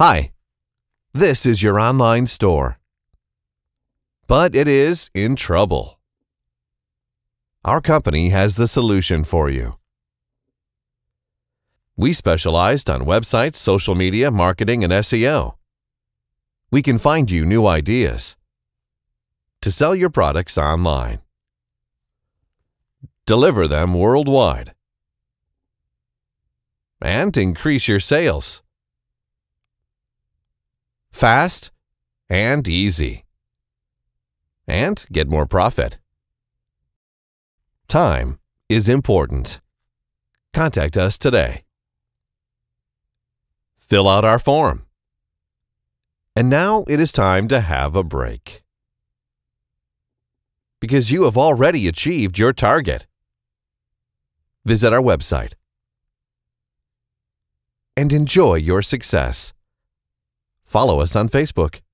Hi, this is your online store, but it is in trouble. Our company has the solution for you. We specialized on websites, social media, marketing, and SEO. We can find you new ideas to sell your products online. Deliver them worldwide and increase your sales. Fast and easy. And get more profit. Time is important. Contact us today. Fill out our form. And now it is time to have a break, because you have already achieved your target. Visit our website and enjoy your success. Follow us on Facebook.